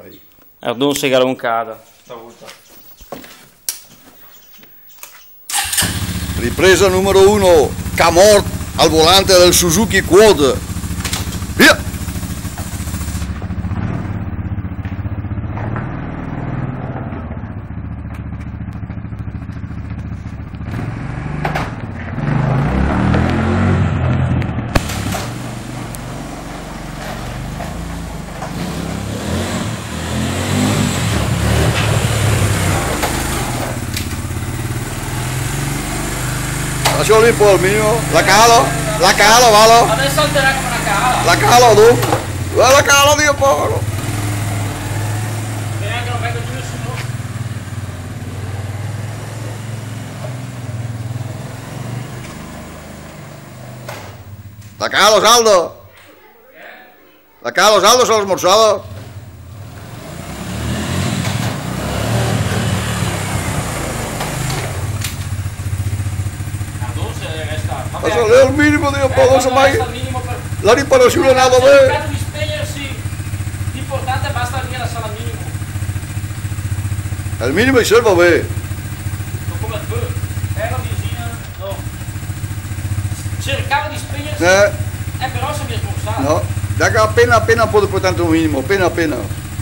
Non si galoncata stavolta. Ripresa numero 1, Camort al volante del Suzuki Quad. Via! Lascio lì un po' al minimo, la calo, vado. Adesso salterà come una cala. La calo tu, la calo Dio povero. Speriamo che non venga giù nessuno. La calo saldo. La calo saldo, sono smorzado. Lascio lì al minimo Dio povero, se mai la riparazione è nata bene. Cercato di spegnersi, l'importante è basta venire alla sala minimo. Al minimo di serva bene. Come il bue, la benzina, no. Cercavo di spegnersi, però si mi è sborsato. No, da che appena un po' dopo tanto minimo, appena. Appena,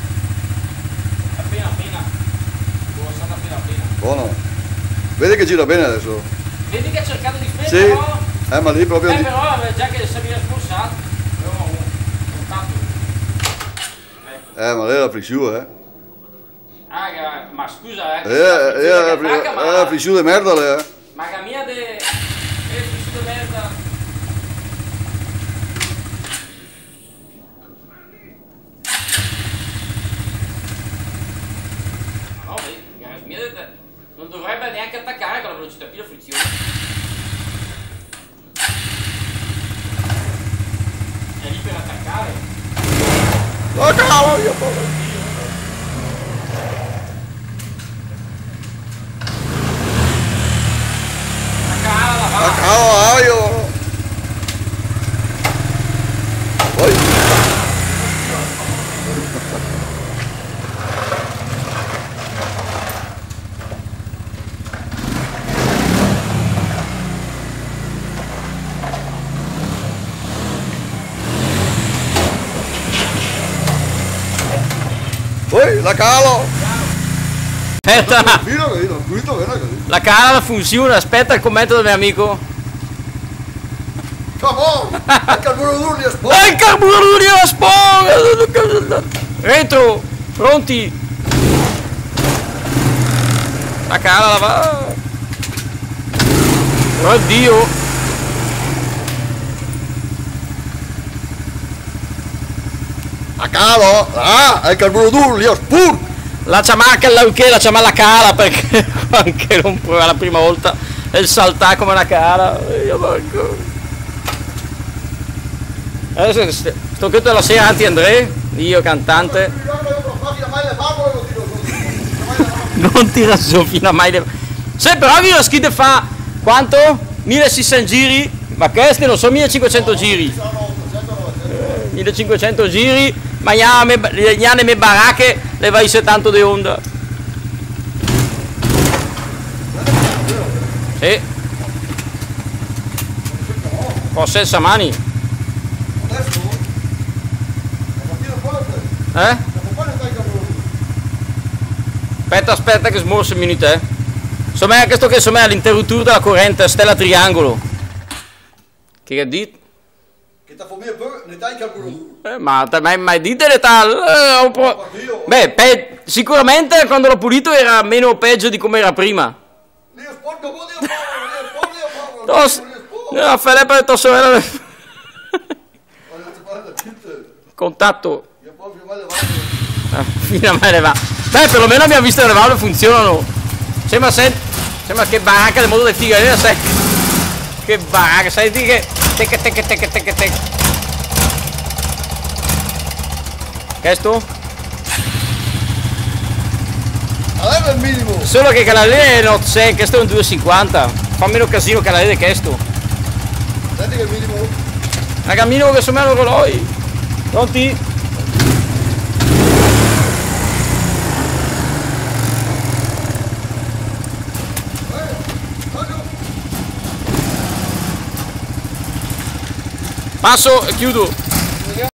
sborsato appena. Buono. Vedi che gira bene adesso. Vedi che ha cercato di spegnere, Sì. però... Ma lì proprio lì. però già che si è sborsato, però un contatto. Ma lei era frizione, ma scusa, la frizione di merda lei, Ma la mia de... frizione di merda. No, vedi, la mia non dovrebbe neanche attaccare con la velocità più la frizione. È lì per attaccare. La calo io povero. La calo io. Poi. Poi la calo. Aspetta! Tranquillo, La cala funziona, aspetta il commento del mio amico. Come on! Il carburatore di Espon! Il carburatore di Espon! Retro! Pronti! La cala la va! Oddio! La calo! Il carburatore di Espon! La ciamacca la ciamà la cala perché anche non prova la prima volta e saltare come una cala. Adesso sto che la sera anti André, io cantante. Non tira su fino a mai. Se però vi lo schide fa quanto? 1600 giri? Ma questi non sono 1500 giri. 1500 giri, ma gli anni me baracche le vai se tanto di onda. Sì. Con senza mani. Aspetta che smorsi un minuto, Insomma, questo che insomma è l'interruttore della corrente, stella triangolo. Che ha detto? Che ti fa mia l'età in carburatore. Ma dite l'età? Beh, sicuramente quando l'ho pulito era meno peggio di come era prima. No, Felipe e tua sorella. Contatto. Fino a me le va. Beh, perlomeno abbiamo visto che le valve funzionano. Sembra che baracca del modo del figa, sai. Che baracca, sai che tec. Questo? Allora è il minimo. Solo che la linea non c'è, questo è un 250. Fa meno casino che la linea di questo. Senti che è il minimo. Raga, minimo che sono l'oroloi. Pronti? Passo e chiudo.